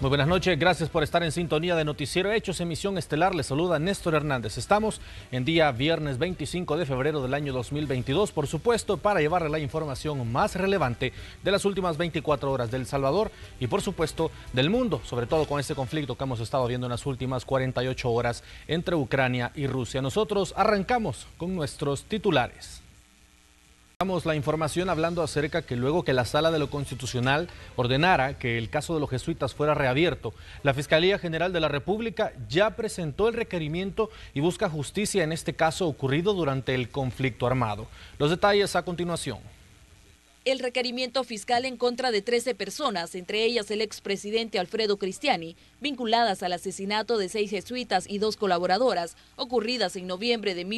Muy buenas noches, gracias por estar en sintonía de Noticiero Hechos, emisión estelar. Les saluda Néstor Hernández. Estamos en día viernes 25 de febrero del año 2022, por supuesto, para llevarle la información más relevante de las últimas 24 horas de El Salvador y, por supuesto, del mundo, sobre todo con este conflicto que hemos estado viendo en las últimas 48 horas entre Ucrania y Rusia. Nosotros arrancamos con nuestros titulares. Damos la información hablando acerca que luego que la Sala de lo Constitucional ordenara que el caso de los jesuitas fuera reabierto, la Fiscalía General de la República ya presentó el requerimiento y busca justicia en este caso ocurrido durante el conflicto armado. Los detalles a continuación. El requerimiento fiscal en contra de 13 personas, entre ellas el expresidente Alfredo Cristiani, vinculadas al asesinato de 6 jesuitas y 2 colaboradoras, ocurridas en noviembre de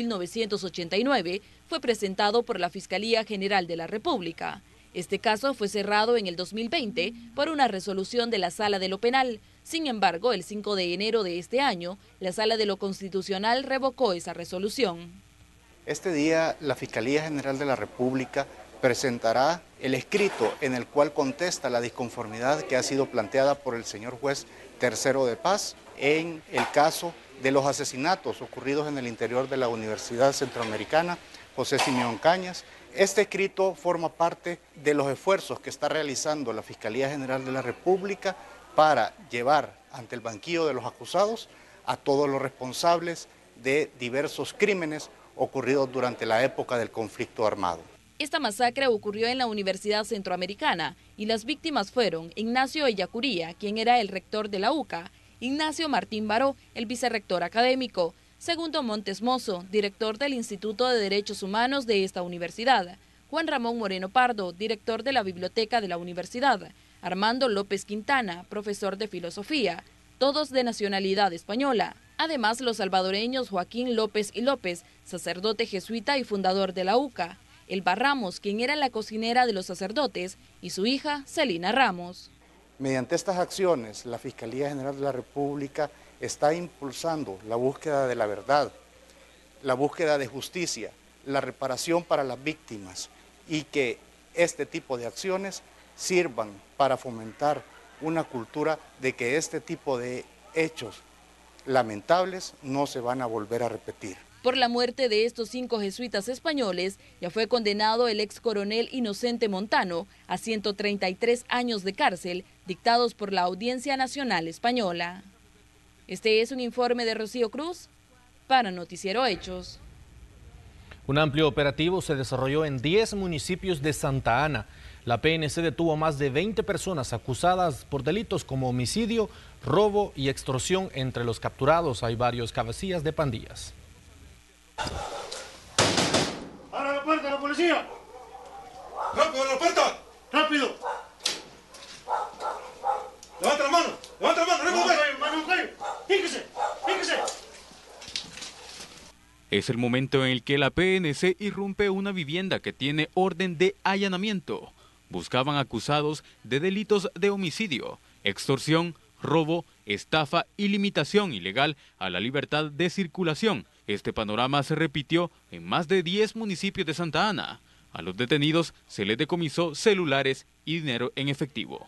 1989, fue presentado por la Fiscalía General de la República. Este caso fue cerrado en el 2020 por una resolución de la Sala de lo Penal. Sin embargo, el 5 de enero de este año, la Sala de lo Constitucional revocó esa resolución. Este día, la Fiscalía General de la República presentará el escrito en el cual contesta la disconformidad que ha sido planteada por el señor juez tercero de paz en el caso de los asesinatos ocurridos en el interior de la Universidad Centroamericana José Simeón Cañas. Este escrito forma parte de los esfuerzos que está realizando la Fiscalía General de la República para llevar ante el banquillo de los acusados a todos los responsables de diversos crímenes ocurridos durante la época del conflicto armado. Esta masacre ocurrió en la Universidad Centroamericana y las víctimas fueron Ignacio Ellacuría, quien era el rector de la UCA, Ignacio Martín Baró, el vicerrector académico, Segundo Montes Mozo, director del Instituto de Derechos Humanos de esta universidad, Juan Ramón Moreno Pardo, director de la Biblioteca de la universidad, Armando López Quintana, profesor de filosofía, todos de nacionalidad española. Además, los salvadoreños Joaquín López y López, sacerdote jesuita y fundador de la UCA, Elba Ramos, quien era la cocinera de los sacerdotes, y su hija, Celina Ramos. Mediante estas acciones, la Fiscalía General de la República está impulsando la búsqueda de la verdad, la búsqueda de justicia, la reparación para las víctimas y que este tipo de acciones sirvan para fomentar una cultura de que este tipo de hechos lamentables no se van a volver a repetir. Por la muerte de estos 5 jesuitas españoles, ya fue condenado el ex coronel Inocente Montano a 133 años de cárcel, dictados por la Audiencia Nacional Española. Este es un informe de Rocío Cruz para Noticiero Hechos. Un amplio operativo se desarrolló en 10 municipios de Santa Ana. La PNC detuvo a más de 20 personas acusadas por delitos como homicidio, robo y extorsión. Entre los capturados hay varios cabecillas de pandillas. ¡Abra la puerta, la policía! ¡Rápido, la puerta! ¡Rápido! ¡Levanta la mano! ¡Levanta la mano! ¡Mano, ¡Fíjese! ¡Fíjese! Es el momento en el que la PNC irrumpe una vivienda que tiene orden de allanamiento. Buscaban acusados de delitos de homicidio, extorsión, robo, estafa y limitación ilegal a la libertad de circulación. Este panorama se repitió en más de 10 municipios de Santa Ana. A los detenidos se les decomisó celulares y dinero en efectivo.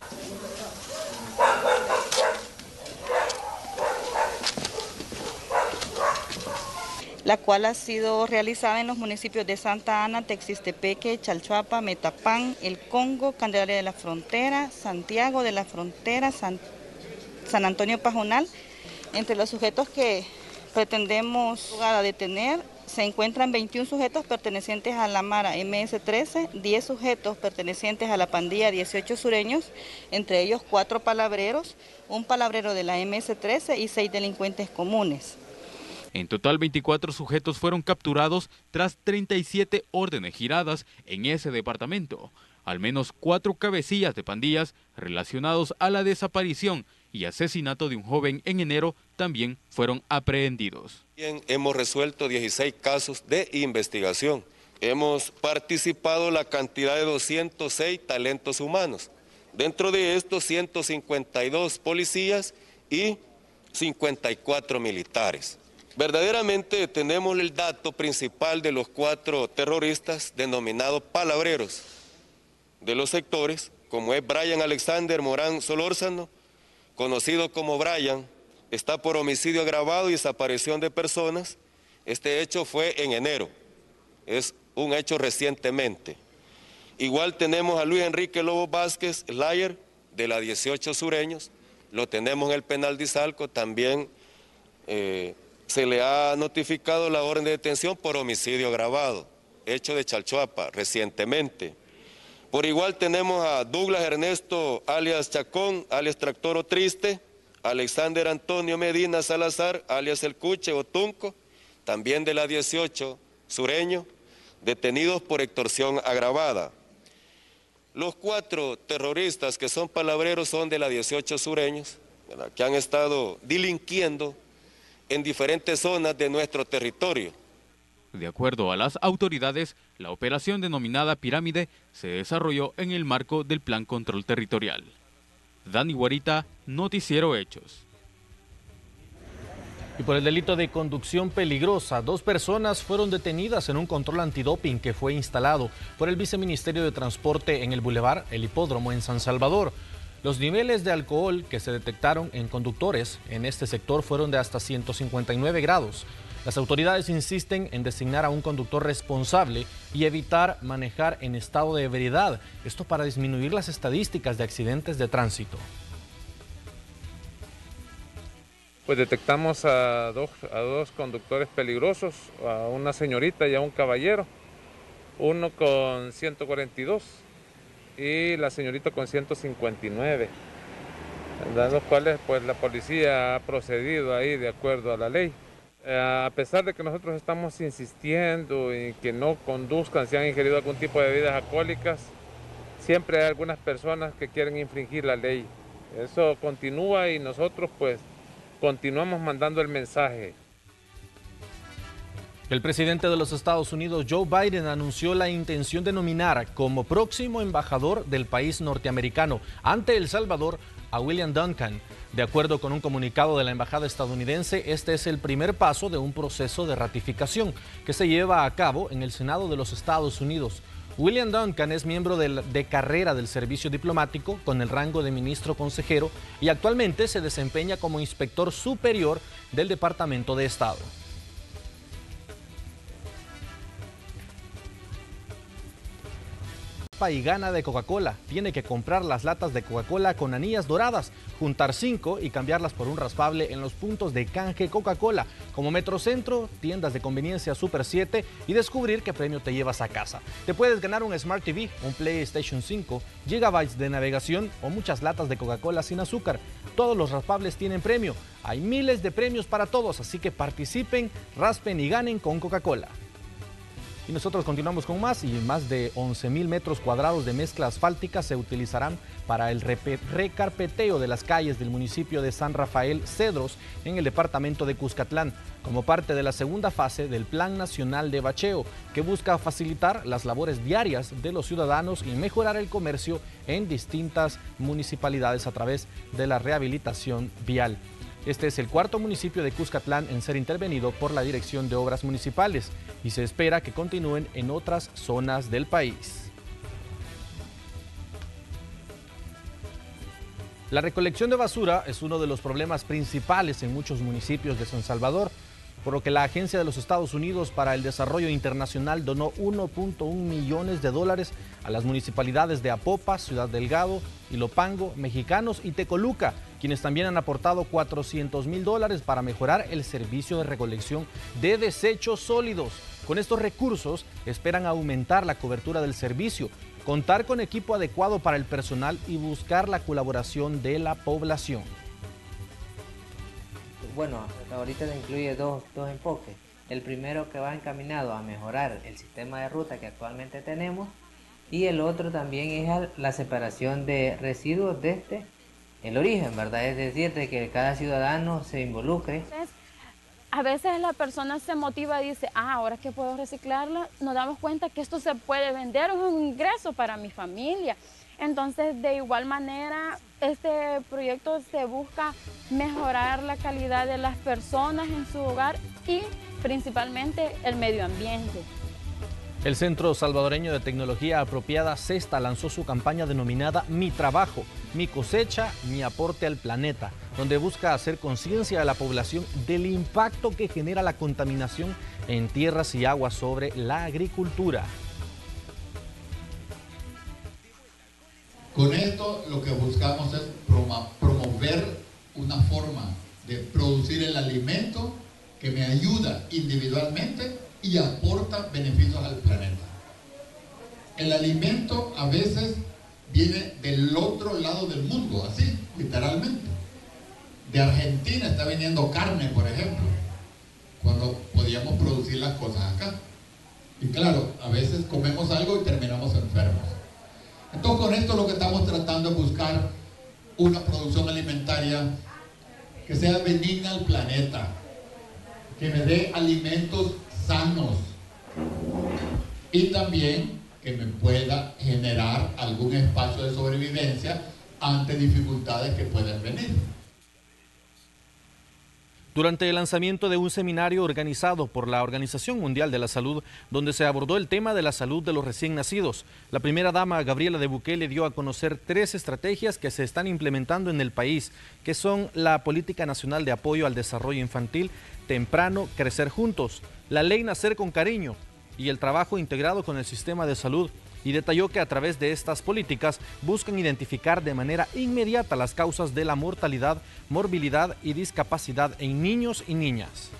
La cual ha sido realizada en los municipios de Santa Ana, Texistepeque, Chalchuapa, Metapán, El Congo, Candelaria de la Frontera, Santiago de la Frontera, San Antonio Pajonal. Entre los sujetos que pretendemos detener se encuentran 21 sujetos pertenecientes a la Mara MS-13, 10 sujetos pertenecientes a la pandilla 18 sureños, entre ellos 4 palabreros, un palabrero de la MS-13 y 6 delincuentes comunes. En total, 24 sujetos fueron capturados tras 37 órdenes giradas en ese departamento. Al menos 4 cabecillas de pandillas relacionados a la desaparición y asesinato de un joven en enero también fueron aprehendidos. Hemos resuelto 16 casos de investigación. Hemos participado la cantidad de 206 talentos humanos. Dentro de estos, 152 policías y 54 militares. Verdaderamente tenemos el dato principal de los 4 terroristas denominados palabreros de los sectores, como es Brian Alexander Morán Solórzano, conocido como Brian, está por homicidio agravado y desaparición de personas. Este hecho fue en enero, es un hecho recientemente. Igual tenemos a Luis Enrique Lobo Vázquez Slayer, de la 18 Sureños, lo tenemos en el penal de Izalco, también se le ha notificado la orden de detención por homicidio agravado, hecho de Chalchuapa, recientemente. Por igual tenemos a Douglas Ernesto, alias Chacón, alias Tractoro Triste, Alexander Antonio Medina Salazar, alias El Cuche o Tunco, también de la 18 Sureño, detenidos por extorsión agravada. Los 4 terroristas que son palabreros son de la 18 Sureños, ¿verdad?, que han estado delinquiendo en diferentes zonas de nuestro territorio. De acuerdo a las autoridades, la operación denominada Pirámide se desarrolló en el marco del Plan Control Territorial. Dani Guarita, Noticiero Hechos. Y por el delito de conducción peligrosa, 2 personas fueron detenidas en un control antidoping que fue instalado por el Viceministerio de Transporte en el Boulevard El Hipódromo en San Salvador. Los niveles de alcohol que se detectaron en conductores en este sector fueron de hasta 159 grados. Las autoridades insisten en designar a un conductor responsable y evitar manejar en estado de ebriedad, esto para disminuir las estadísticas de accidentes de tránsito. Pues detectamos a dos conductores peligrosos, a una señorita y a un caballero, uno con 142 y la señorita con 159, en los cuales pues la policía ha procedido ahí de acuerdo a la ley. A pesar de que nosotros estamos insistiendo en que no conduzcan si han ingerido algún tipo de bebidas alcohólicas, siempre hay algunas personas que quieren infringir la ley. Eso continúa y nosotros pues continuamos mandando el mensaje. El presidente de los Estados Unidos, Joe Biden, anunció la intención de nominar como próximo embajador del país norteamericano ante El Salvador a William Duncan. De acuerdo con un comunicado de la embajada estadounidense, este es el primer paso de un proceso de ratificación que se lleva a cabo en el Senado de los Estados Unidos. William Duncan es miembro de carrera del servicio diplomático con el rango de ministro consejero y actualmente se desempeña como inspector superior del Departamento de Estado. Y gana de Coca-Cola. Tiene que comprar las latas de Coca-Cola con anillas doradas, juntar 5 y cambiarlas por un raspable en los puntos de canje Coca-Cola, como Metrocentro, tiendas de conveniencia Super 7 y descubrir qué premio te llevas a casa. Te puedes ganar un Smart TV, un PlayStation 5, gigabytes de navegación o muchas latas de Coca-Cola sin azúcar. Todos los raspables tienen premio. Hay miles de premios para todos, así que participen, raspen y ganen con Coca-Cola. Y nosotros continuamos con más, y más de 11.000 metros cuadrados de mezcla asfáltica se utilizarán para el recarpeteo de las calles del municipio de San Rafael Cedros en el departamento de Cuscatlán, como parte de la segunda fase del Plan Nacional de Bacheo, que busca facilitar las labores diarias de los ciudadanos y mejorar el comercio en distintas municipalidades a través de la rehabilitación vial. Este es el 4º municipio de Cuscatlán en ser intervenido por la Dirección de Obras Municipales y se espera que continúen en otras zonas del país. La recolección de basura es uno de los problemas principales en muchos municipios de San Salvador, por lo que la Agencia de los Estados Unidos para el Desarrollo Internacional donó $1.1 millones a las municipalidades de Apopa, Ciudad Delgado, Ilopango, Mexicanos y Tecoluca, quienes también han aportado $400,000 para mejorar el servicio de recolección de desechos sólidos. Con estos recursos esperan aumentar la cobertura del servicio, contar con equipo adecuado para el personal y buscar la colaboración de la población. Bueno, ahorita se incluye dos enfoques. El primero que va encaminado a mejorar el sistema de ruta que actualmente tenemos y el otro también es la separación de residuos desde el origen, ¿verdad? Es decir, de que cada ciudadano se involucre. A veces la persona se motiva y dice, ahora que puedo reciclarla, nos damos cuenta que esto se puede vender, es un ingreso para mi familia. Entonces, de igual manera, este proyecto se busca mejorar la calidad de las personas en su hogar y principalmente el medio ambiente. El Centro Salvadoreño de Tecnología Apropiada, CESTA, lanzó su campaña denominada Mi Trabajo, Mi Cosecha, Mi Aporte al Planeta, donde busca hacer conciencia a la población del impacto que genera la contaminación en tierras y aguas sobre la agricultura. Con esto lo que buscamos es promover una forma de producir el alimento que me ayuda individualmente y aporta beneficios al planeta. El alimento a veces viene del otro lado del mundo, así, literalmente. De Argentina está viniendo carne, por ejemplo, cuando podíamos producir las cosas acá. Y claro, a veces comemos algo y terminamos enfermos. Entonces con esto lo que estamos tratando es buscar una producción alimentaria que sea benigna al planeta, que me dé alimentos sanos y también que me pueda generar algún espacio de sobrevivencia ante dificultades que pueden venir. Durante el lanzamiento de un seminario organizado por la Organización Mundial de la Salud, donde se abordó el tema de la salud de los recién nacidos, la primera dama Gabriela de Bukele dio a conocer 3 estrategias que se están implementando en el país, que son la Política Nacional de Apoyo al Desarrollo Infantil Temprano, Crecer Juntos, la Ley Nacer con Cariño y el trabajo integrado con el sistema de salud, y detalló que a través de estas políticas buscan identificar de manera inmediata las causas de la mortalidad, morbilidad y discapacidad en niños y niñas.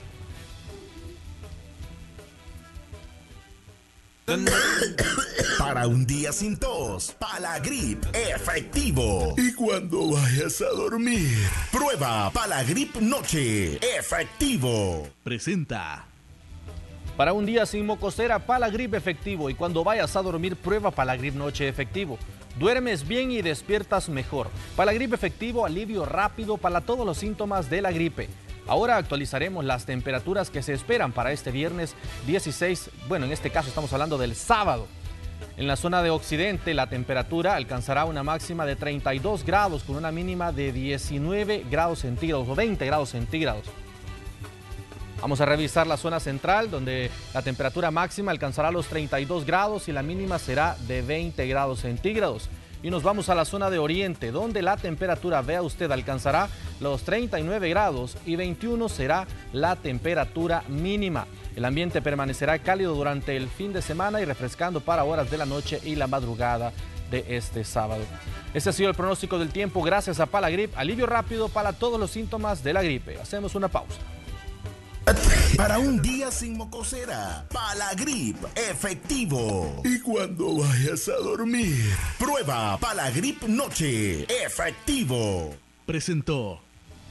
Para un día sin tos, Palagrip efectivo. Y cuando vayas a dormir, prueba Palagrip Noche efectivo. Presenta. Para un día sin mocosera, Palagrip efectivo. Y cuando vayas a dormir, prueba Palagrip Noche efectivo. Duermes bien y despiertas mejor. Palagrip efectivo, alivio rápido para todos los síntomas de la gripe. Ahora actualizaremos las temperaturas que se esperan para este viernes 16, bueno, en este caso estamos hablando del sábado. En la zona de occidente la temperatura alcanzará una máxima de 32 grados con una mínima de 19 grados centígrados o 20 grados centígrados. Vamos a revisar la zona central, donde la temperatura máxima alcanzará los 32 grados y la mínima será de 20 grados centígrados. Y nos vamos a la zona de oriente, donde la temperatura, vea usted, alcanzará los 39 grados y 21 será la temperatura mínima. El ambiente permanecerá cálido durante el fin de semana y refrescando para horas de la noche y la madrugada de este sábado. Este ha sido el pronóstico del tiempo gracias a Palagrip, alivio rápido para todos los síntomas de la gripe. Hacemos una pausa. Para un día sin mocosera, Palagrip efectivo. Y cuando vayas a dormir, prueba Palagrip Noche efectivo. Presentó.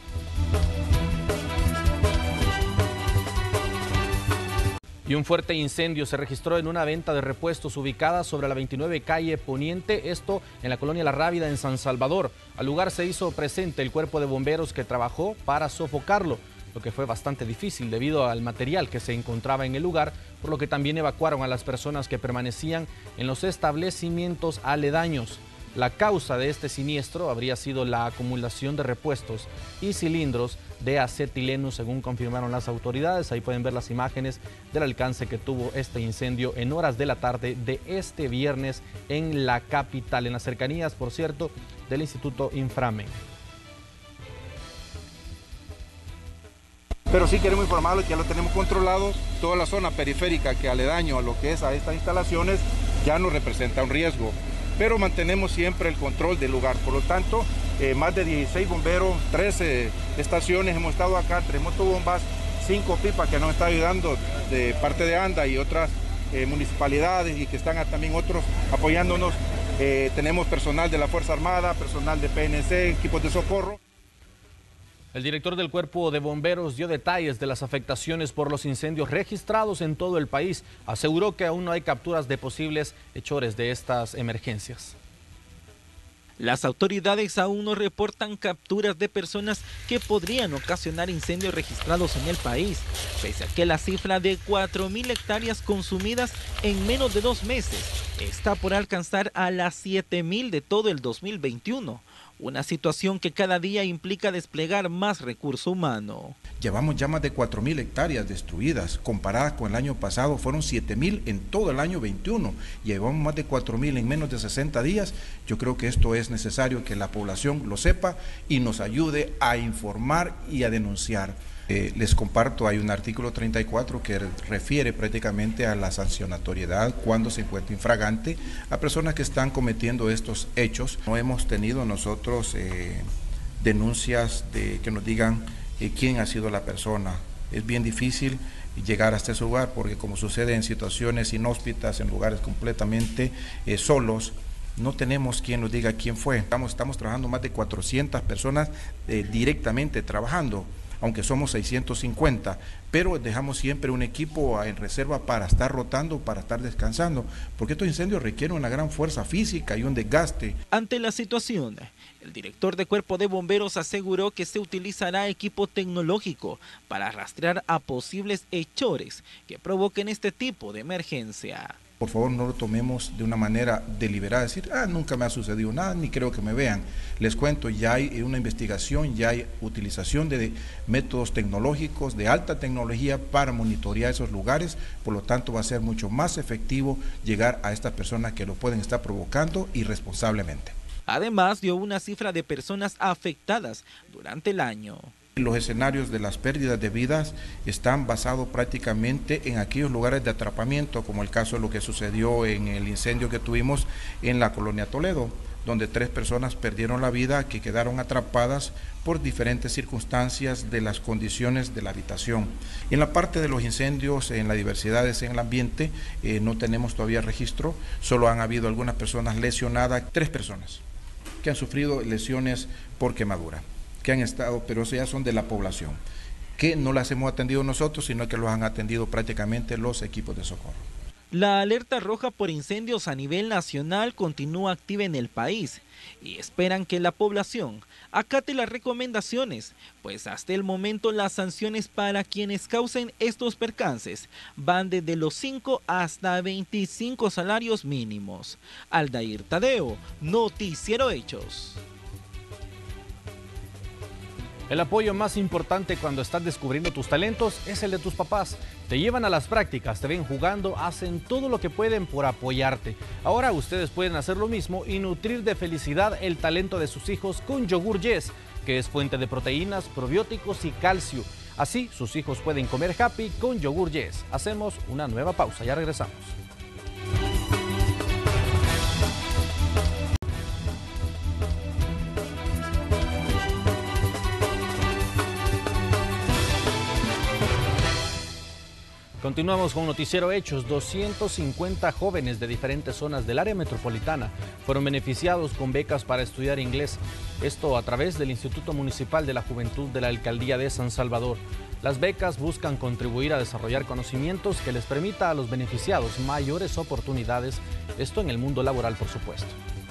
Y un fuerte incendio se registró en una venta de repuestos ubicada sobre la 29 calle Poniente, esto en la colonia La Rábida en San Salvador. Al lugar se hizo presente el cuerpo de bomberos que trabajó para sofocarlo, lo que fue bastante difícil debido al material que se encontraba en el lugar, por lo que también evacuaron a las personas que permanecían en los establecimientos aledaños. La causa de este siniestro habría sido la acumulación de repuestos y cilindros de acetileno, según confirmaron las autoridades. Ahí pueden ver las imágenes del alcance que tuvo este incendio en horas de la tarde de este viernes en la capital, en las cercanías, por cierto, del Instituto Inframen. Pero sí queremos informarles que ya lo tenemos controlado. Toda la zona periférica que aledaño a lo que es a estas instalaciones ya no representa un riesgo. Pero mantenemos siempre el control del lugar. Por lo tanto, más de 16 bomberos, 13 estaciones hemos estado acá, 3 motobombas, 5 pipas que nos están ayudando de parte de ANDA y otras municipalidades y que están también otros apoyándonos. Tenemos personal de la Fuerza Armada, personal de PNC, equipos de socorro. El director del Cuerpo de Bomberos dio detalles de las afectaciones por los incendios registrados en todo el país. Aseguró que aún no hay capturas de posibles hechores de estas emergencias. Las autoridades aún no reportan capturas de personas que podrían ocasionar incendios registrados en el país, pese a que la cifra de 4.000 hectáreas consumidas en menos de 2 meses está por alcanzar a las 7.000 de todo el 2021. una situación que cada día implica desplegar más recurso humano. Llevamos ya más de 4.000 hectáreas destruidas, comparadas con el año pasado fueron 7.000 en todo el año 21, llevamos más de 4.000 en menos de 60 días. Yo creo que esto es necesario que la población lo sepa y nos ayude a informar y a denunciar. Les comparto, hay un artículo 34 que refiere prácticamente a la sancionatoriedad cuando se encuentra infragante a personas que están cometiendo estos hechos. No hemos tenido nosotros denuncias de que nos digan quién ha sido la persona. Es bien difícil llegar hasta ese lugar porque, como sucede en situaciones inhóspitas, en lugares completamente solos, no tenemos quien nos diga quién fue. Estamos trabajando más de 400 personas directamente trabajando, aunque somos 650, pero dejamos siempre un equipo en reserva para estar rotando, para estar descansando, porque estos incendios requieren una gran fuerza física y un desgaste. Ante la situación, el director de Cuerpo de Bomberos aseguró que se utilizará equipo tecnológico para rastrear a posibles hechores que provoquen este tipo de emergencia. Por favor, no lo tomemos de una manera deliberada, decir, nunca me ha sucedido nada, ni creo que me vean. Les cuento, ya hay una investigación, ya hay utilización de métodos tecnológicos, de alta tecnología para monitorear esos lugares, por lo tanto va a ser mucho más efectivo llegar a estas personas que lo pueden estar provocando irresponsablemente. Además, dio una cifra de personas afectadas durante el año. Los escenarios de las pérdidas de vidas están basados prácticamente en aquellos lugares de atrapamiento, como el caso de lo que sucedió en el incendio que tuvimos en la colonia Toledo, donde 3 personas perdieron la vida, que quedaron atrapadas por diferentes circunstancias de las condiciones de la habitación. Y en la parte de los incendios, en las diversidades en el ambiente, no tenemos todavía registro, solo han habido algunas personas lesionadas, 3 personas que han sufrido lesiones por quemadura, que han estado, pero eso ya son de la población, que no las hemos atendido nosotros, sino que los han atendido prácticamente los equipos de socorro. La alerta roja por incendios a nivel nacional continúa activa en el país y esperan que la población acate las recomendaciones, pues hasta el momento las sanciones para quienes causen estos percances van desde los 5 hasta 25 salarios mínimos. Aldair Tadeo, Noticiero Hechos. El apoyo más importante cuando estás descubriendo tus talentos es el de tus papás. Te llevan a las prácticas, te ven jugando, hacen todo lo que pueden por apoyarte. Ahora ustedes pueden hacer lo mismo y nutrir de felicidad el talento de sus hijos con Yogur Yes, que es fuente de proteínas, probióticos y calcio. Así sus hijos pueden comer happy con Yogur Yes. Hacemos una nueva pausa, ya regresamos. Continuamos con Noticiero Hechos. 250 jóvenes de diferentes zonas del área metropolitana fueron beneficiados con becas para estudiar inglés. Esto a través del Instituto Municipal de la Juventud de la Alcaldía de San Salvador. Las becas buscan contribuir a desarrollar conocimientos que les permita a los beneficiados mayores oportunidades, esto en el mundo laboral, por supuesto.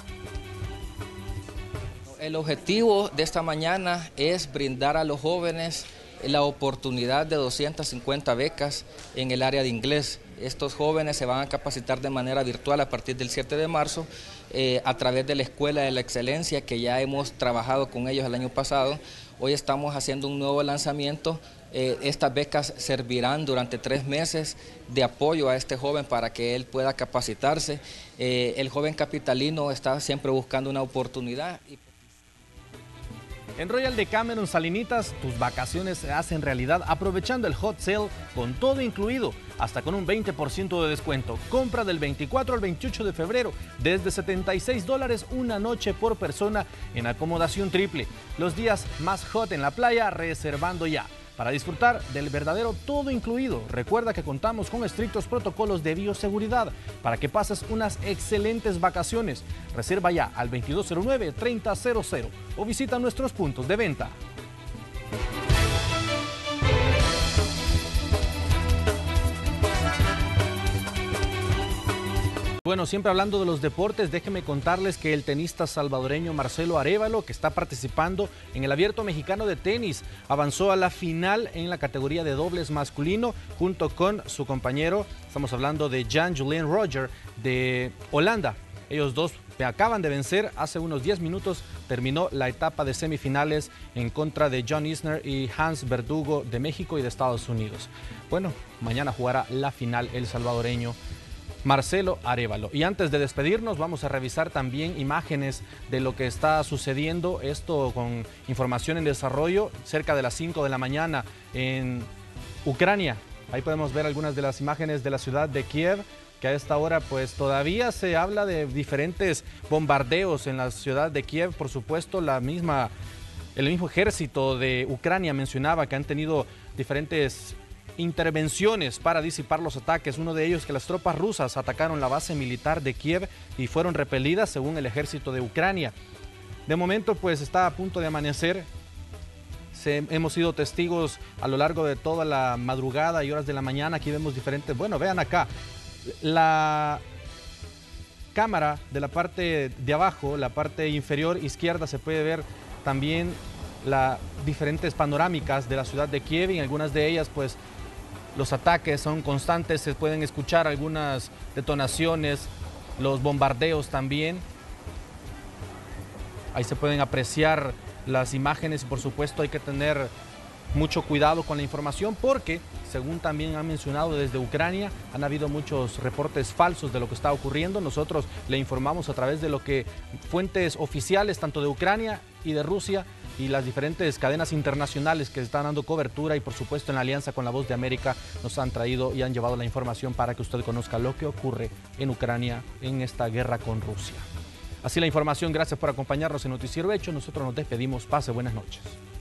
El objetivo de esta mañana es brindar a los jóvenes la oportunidad de 250 becas en el área de inglés. Estos jóvenes se van a capacitar de manera virtual a partir del 7 de marzo a través de la Escuela de la Excelencia, que ya hemos trabajado con ellos el año pasado. Hoy estamos haciendo un nuevo lanzamiento. Estas becas servirán durante 3 meses de apoyo a este joven para que él pueda capacitarse. El joven capitalino está siempre buscando una oportunidad. En Royal Decameron Salinitas, tus vacaciones se hacen realidad aprovechando el hot sale con todo incluido, hasta con un 20% de descuento. Compra del 24 al 28 de febrero desde $76 una noche por persona en acomodación triple. Los días más hot en la playa, reservando ya. Para disfrutar del verdadero todo incluido, recuerda que contamos con estrictos protocolos de bioseguridad para que pases unas excelentes vacaciones. Reserva ya al 2209-3000 o visita nuestros puntos de venta. Bueno, siempre hablando de los deportes, déjenme contarles que el tenista salvadoreño Marcelo Arévalo, que está participando en el Abierto Mexicano de Tenis, avanzó a la final en la categoría de dobles masculino junto con su compañero, estamos hablando de Jan-Julien Rojer de Holanda. Ellos dos acaban de vencer. Hace unos 10 minutos terminó la etapa de semifinales en contra de John Isner y Hans Verdugo de México y de Estados Unidos. Bueno, mañana jugará la final el salvadoreño Marcelo Arévalo. Y antes de despedirnos, vamos a revisar también imágenes de lo que está sucediendo, esto con información en desarrollo, cerca de las 5 de la mañana en Ucrania. Ahí podemos ver algunas de las imágenes de la ciudad de Kiev, que a esta hora pues todavía se habla de diferentes bombardeos en la ciudad de Kiev. Por supuesto, el mismo ejército de Ucrania mencionaba que han tenido diferentes intervenciones para disipar los ataques. Uno de ellos que las tropas rusas atacaron la base militar de Kiev y fueron repelidas según el ejército de Ucrania. De momento pues está a punto de amanecer. Hemos sido testigos a lo largo de toda la madrugada y horas de la mañana. Aquí vemos diferentes, bueno, vean acá, la cámara de la parte de abajo, la parte inferior izquierda, se puede ver también las diferentes panorámicas de la ciudad de Kiev, y en algunas de ellas pues los ataques son constantes, se pueden escuchar algunas detonaciones, los bombardeos también. Ahí se pueden apreciar las imágenes y por supuesto hay que tener mucho cuidado con la información porque, según también han mencionado desde Ucrania, han habido muchos reportes falsos de lo que está ocurriendo. Nosotros le informamos a través de lo que fuentes oficiales, tanto de Ucrania y de Rusia, y las diferentes cadenas internacionales que están dando cobertura y por supuesto en la alianza con La Voz de América nos han traído y han llevado la información para que usted conozca lo que ocurre en Ucrania en esta guerra con Rusia. Así la información, gracias por acompañarnos en Noticiero Hecho. Nosotros nos despedimos, pase buenas noches.